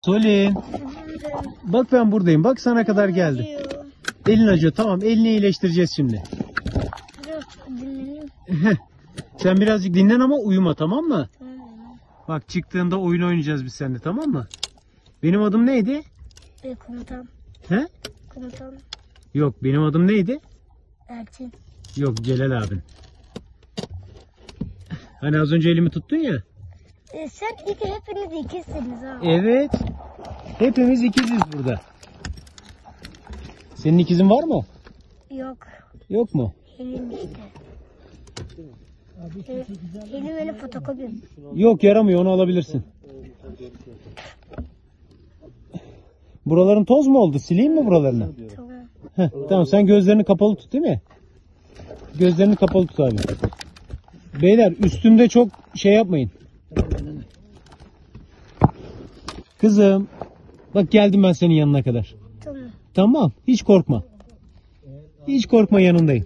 Solin. Bak ben buradayım. Bak sana kadar geldim. Elin acıyor. Tamam, elini iyileştireceğiz şimdi. Biraz dinleneyim. Sen birazcık dinlen ama uyuma, tamam mı? Tamam. Bak çıktığında oyun oynayacağız biz seninle, tamam mı? Benim adım neydi? Komutan. He? Komutan. Yok, benim adım neydi? Elçin. Yok, Celal abin. Hani az önce elimi tuttun ya. Sen hepiniz ikisiniz ha. Evet. Hepimiz ikiziz burada. Senin ikizin var mı? Yok. Yok mu? Elim işte. Elim öyle fotokopim. Yok, yaramıyor, onu alabilirsin. Buraların toz mu oldu? Sileyim mi buralarını? Tamam. Tamam, sen gözlerini kapalı tut, değil mi? Gözlerini kapalı tut abi. Beyler, üstümde çok şey yapmayın. Kızım. Bak geldim ben senin yanına kadar. Tamam. Tamam, hiç korkma. Hiç korkma, yanındayım.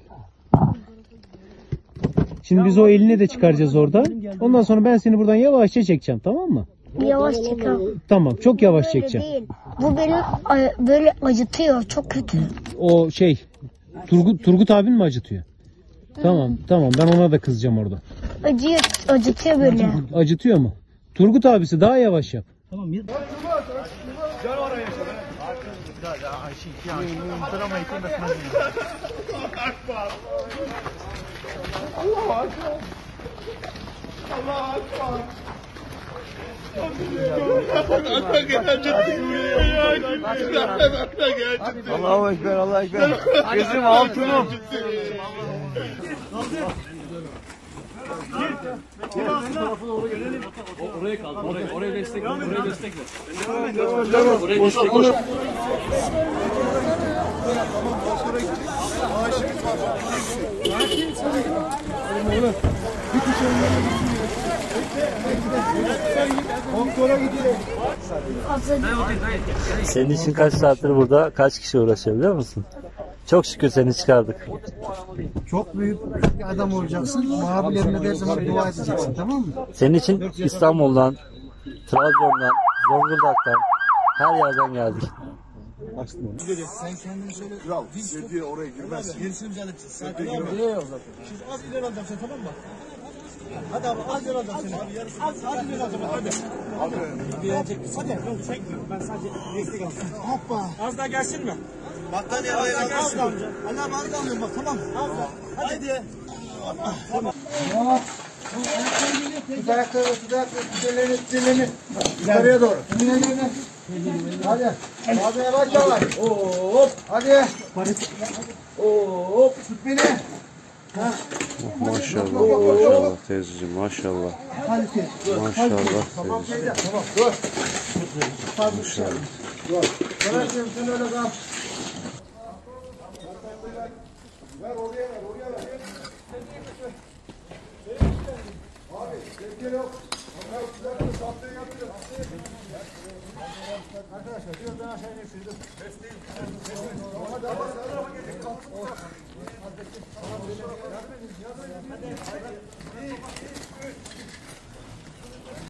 Şimdi biz o elini de çıkaracağız oradan. Ondan sonra ben seni buradan yavaşça çekeceğim, tamam mı? Yavaş çıkın. Tamam, çok yavaş Böyle çekeceğim. değil. Bu beni böyle acıtıyor. Çok kötü. O şey, Turgut abin mi acıtıyor? Tamam, tamam, ben ona da kızacağım orada. Acıtıyor böyle. Acıtıyor mu? Turgut abisi daha yavaş yap. Tamam. Allahu Ekber, Allahu Ekber. Gözüm altınım. Oraya kaldı. Oraya destekle. Oraya destekle. Senin için kaç saattir burada kaç kişi uğraşıyor biliyor musun? Çok şükür seni çıkardık. Çok büyük bir adam olacaksın. Mavilerine de her zaman dua edeceksin, tamam mı? Senin için İstanbul'dan, Trabzon'dan, Zonguldak'tan her yerden geldik. Sen kendini söyle. Kral, dediği oraya girmez. Gerisini güzel edeceğiz. Sakin ol. Şimdi az ileri alacağım seni, tamam mı? Hadi abi, az ileri alacağım seni. Az ileri alacağım, hadi. Hadi. Hadi. Yok, çekmiyorum. Ben sadece destek alacağım. Hoppa. Az daha gelsin mi? Battaniye ayağa gelsin. Az daha alacağım. Ali abi az daha alıyorum bak, tamam. Az daha. Hadi. Tamam. Tut ayakları, dizelerini. Yukarıya doğru. Hadi. Hadi yavaş yavaş. Hop. Hadi. Hop. Tut beni. Maşallah, maşallah teyzeciğim, maşallah. Hadi teyze. Maşallah Tamam teyzeciğim. teyze. Tamam. Dur. Maşallah. Dur. Bırakıyorum sen öyle kal. Ver oraya ver, oraya ver. Abi, tehlikeli yok. Arkadaşlar, biraz daha aşağı inersiniz.